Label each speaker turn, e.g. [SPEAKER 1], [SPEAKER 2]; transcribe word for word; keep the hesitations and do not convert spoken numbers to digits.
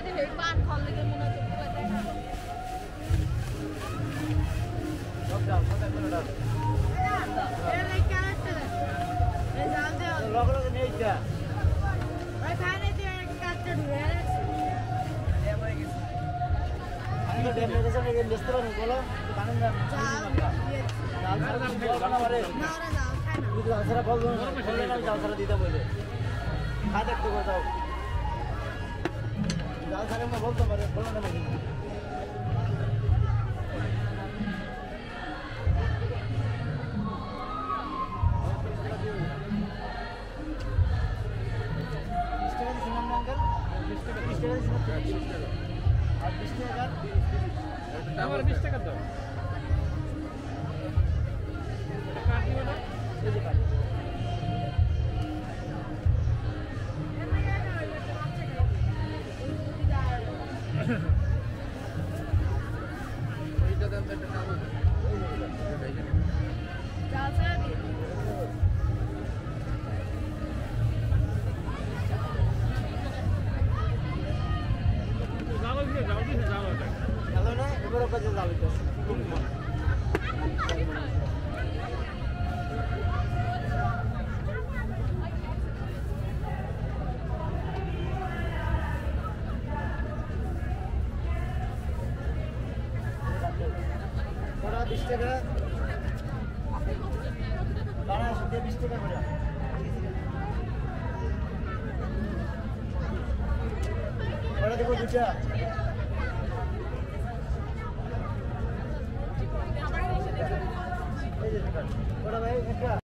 [SPEAKER 1] দিতে বলে খা দেখতে কোথাও জাল ছাড়ে না বলতে পারে বলো না নাকি
[SPEAKER 2] আমার বিশ টাকা দাও ওইটা দাম একটা নাম
[SPEAKER 3] জাল ছাড়া দিয়ে
[SPEAKER 2] যাও দিয়ে যাও দিয়ে যাও এটা
[SPEAKER 1] হ্যালো না এবারে কাজে যাবে তো ওরা বিশ টাকা বাড়া শুধু বিশ টাকা করে ওরা দেবো দুটা ওরা ভাই একটা